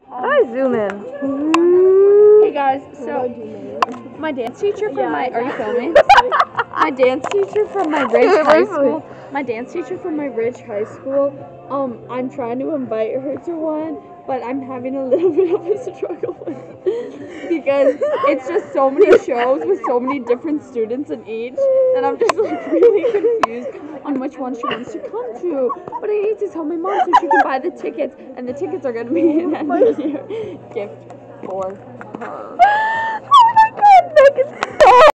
I zoom in. Hey guys, so my dance teacher from are you filming? My dance teacher from my Ridge High School. My dance teacher from my Ridge High School. I'm trying to invite her to one, but I'm having a little bit of a struggle with it because it's just so many shows with so many different students in each, and I'm just like really confused on which one she wants to come to. But I need to tell my mom so she can buy the tickets, and the tickets are gonna be an end of year gift for her. Oh my god, Megan.